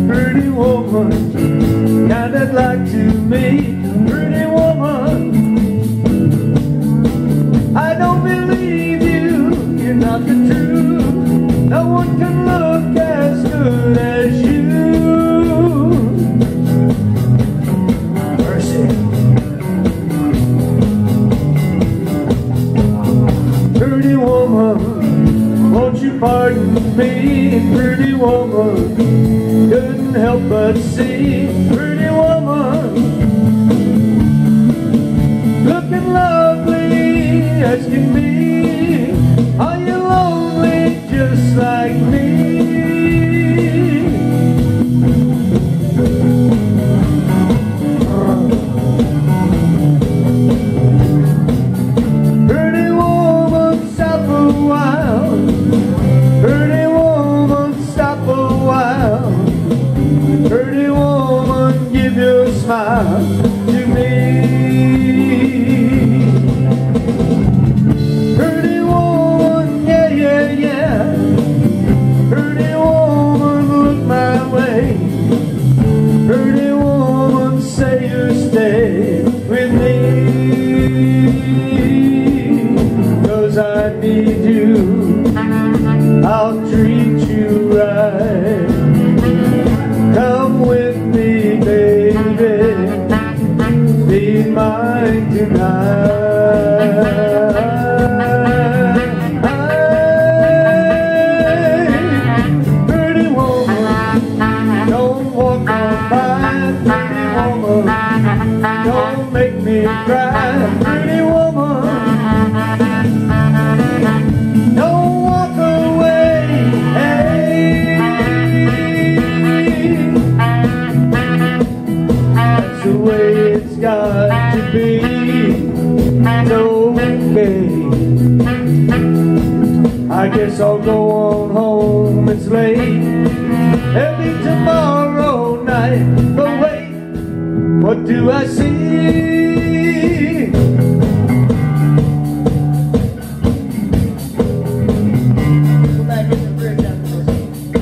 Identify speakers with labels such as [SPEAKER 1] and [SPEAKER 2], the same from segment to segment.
[SPEAKER 1] pretty woman, kind I'd like to meet. Pretty woman, I don't believe you, you're not the truth. No one can look as good as you. Mercy. Pretty woman, won't you pardon me? Pretty woman, couldn't help but see. Pretty woman, looking lovely as can be. Are you lonely just like me? Pretty woman, stop a while. Pretty woman, stop a while. Pretty woman, give your smile to me. Pretty woman, yeah, yeah, yeah. Pretty woman, look my way. Pretty woman, say you'll stay with me. 'Cause I need you, I'll treat you right. Come with me, baby, be mine tonight. Pretty woman, don't walk on by. Pretty woman, don't make me cry. Pretty woman, don't walk away. Hey, that's the way it's got to be. It's okay. I guess I'll go on home, it's late. Maybe tomorrow night. But wait, what do I see? Go back in the bridge after this.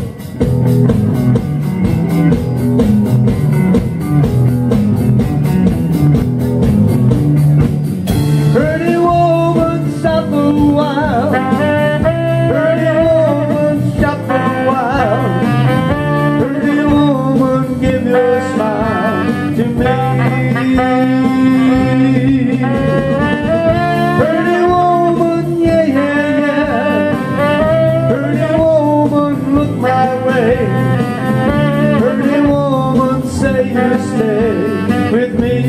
[SPEAKER 1] Pretty woman, stop a while. Pretty woman, stop a while. Pretty woman, give your smile to me. Pretty woman, yeah, yeah, yeah. Pretty woman, look my way. Pretty woman, say you'll stay with me.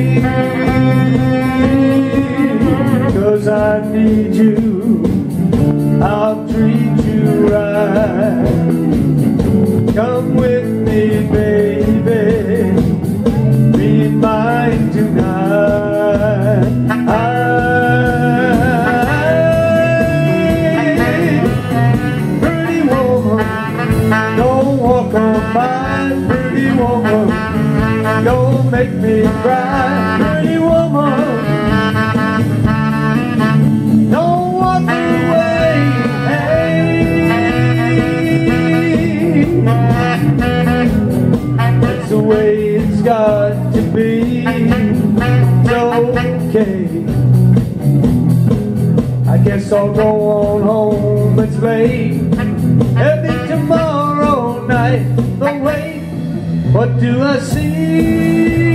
[SPEAKER 1] 'Cause I need you, I'll treat you right. Come with me, baby, be mine tonight. Pretty woman, don't walk on by. Pretty woman, don't make me cry. Pretty woman, don't walk away. Hey, that's the way it's got to be. It's okay. I guess I'll go on home, it's late. Maybe tomorrow night. But wait, what do I see?